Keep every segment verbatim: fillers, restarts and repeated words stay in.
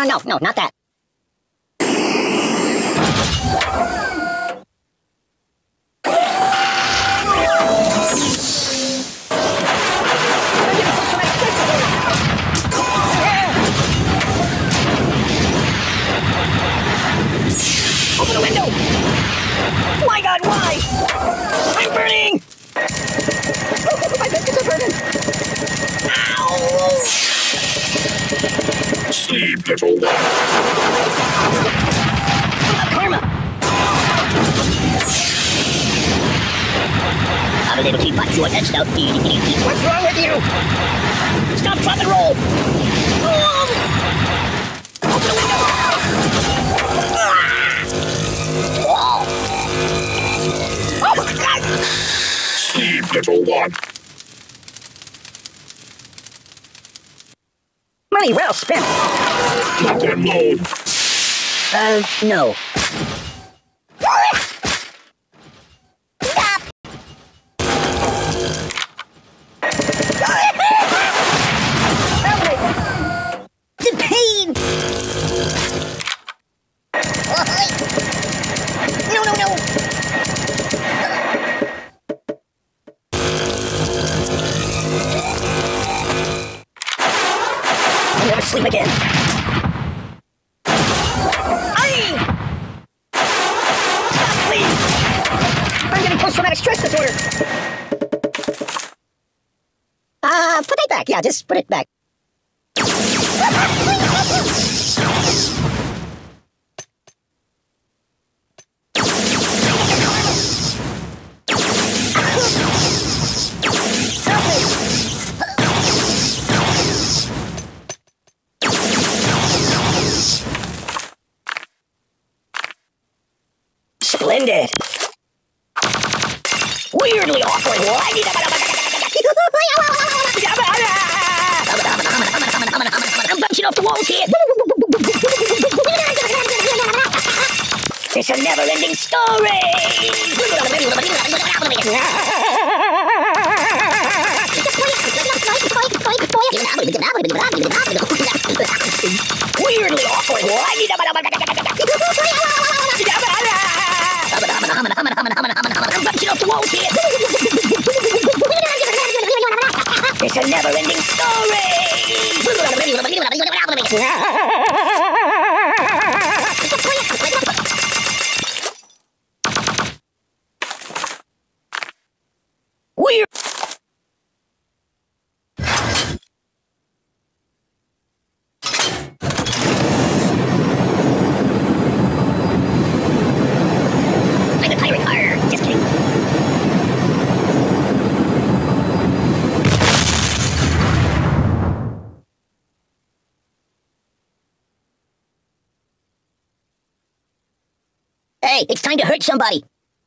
no, no, not that. Open the window! My God, why? I'm burning! Oh, my biscuits are burning! Ow! Sleep, little one. What about karma? I was able to punch you on that stuff. What's wrong with you? Stop, drop, and roll! Oh! Open the window! Oh! Oh my God! Sleep, little one. Money well spent. Lock and load. Uh, no. Stop! The pain! No, no, no! I'll never sleep again. Aye! Stop, please! I'm getting post-traumatic stress disorder. Uh, put that back. Yeah, just put it back. Splendid. Weirdly awkward. I'm bouncing off the walls here. It's a never-ending story. Weirdly awkward. I'm bouncing off the walls here. It's a never-ending story. Weird. I'm a pirate. Arr, just kidding. Hey, it's time to hurt somebody.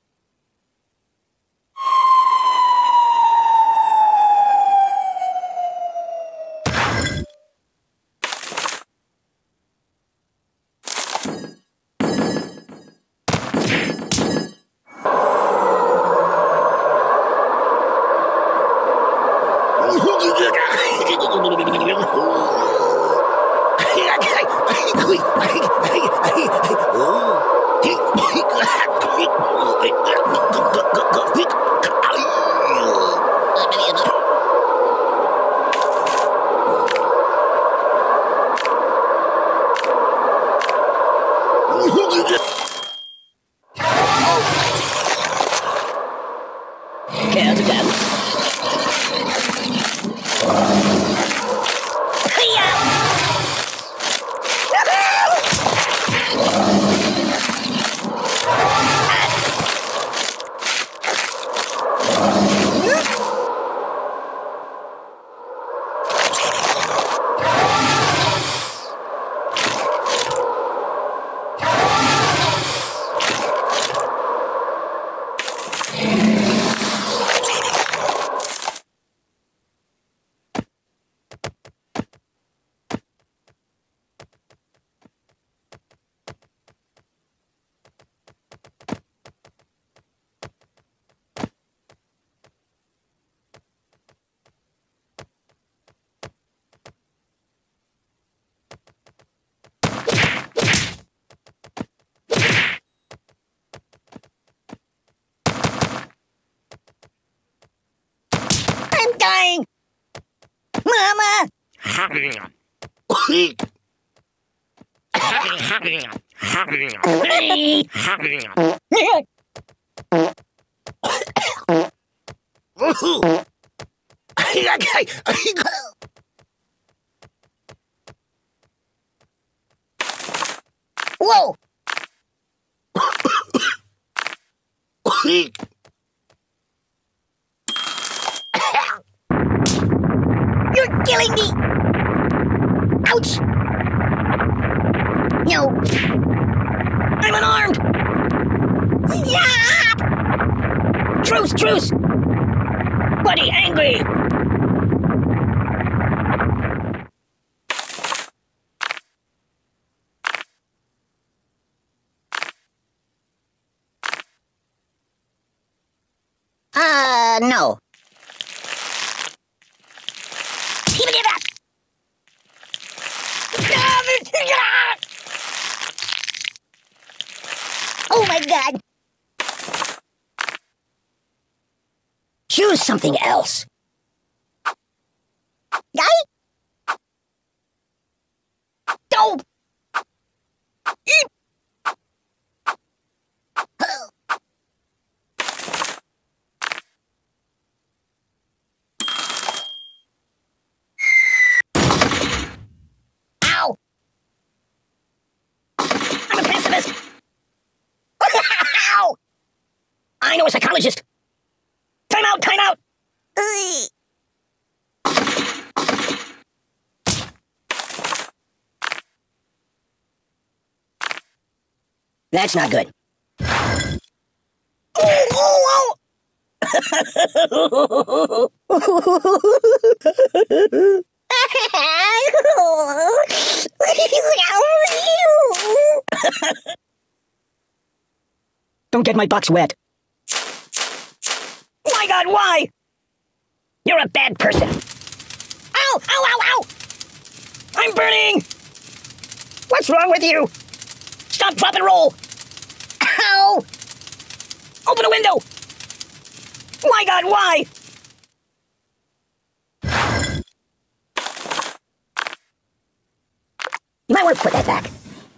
Okay, how's it go? Mama! Whoa! You're killing me! Ouch! No. I'm unarmed! Stop! Truce, truce! Buddy, angry! Uh, no. Give it up! Oh my god! Choose something else. Guy? Don't! Ow! I'm a pacifist! Ow! I know a psychologist! Time out! Time out! That's not good. Oh, oh, oh. Don't get my box wet. My God, why? You're a bad person. Ow, ow, ow, ow! I'm burning! What's wrong with you? Stop, drop, and roll! Ow! Open a window! My God, why? You might want to put that back.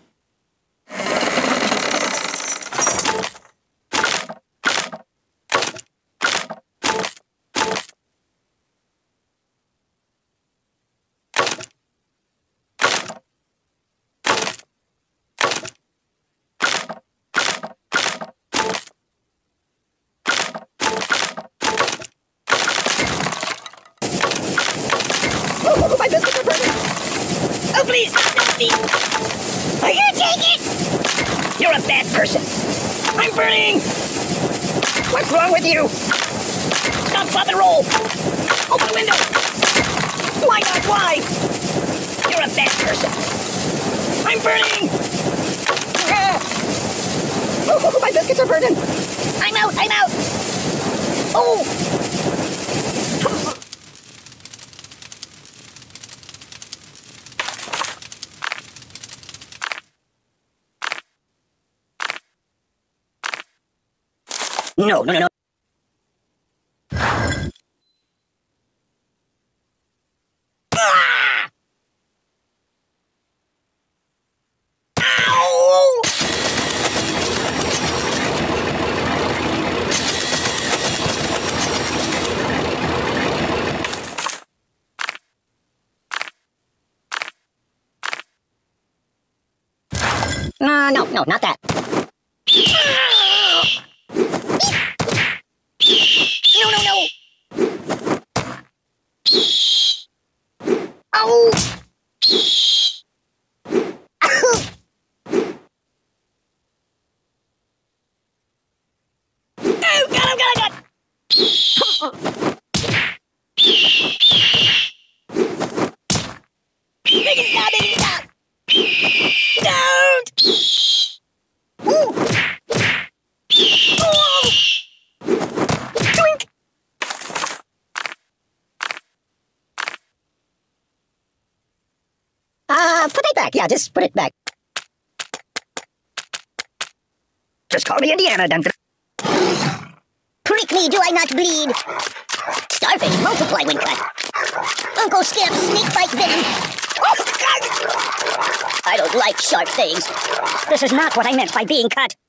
Oh, my biscuits are burning! Oh, please, don't be! I can't take it! You're a bad person! I'm burning! What's wrong with you? Stop, drop, and roll! Open the window! My God, why? You're a bad person! I'm burning! Ah. Oh, my biscuits are burning! I'm out, I'm out! Oh! No, no, no, no. Ah! Ow! Uh, no, no, not that. No, no, no! Oh! Oh, God, oh, God, oh, God! Make it stop, make it stop! Don't! Ooh! Oh! Twink! Uh, put it back. Yeah, just put it back. Just call me Indiana, then. Prick me, do I not bleed? Starfish multiply when cut. Uncle Skip's snake bite venom. Oh, God! I don't like sharp things. This is not what I meant by being cut.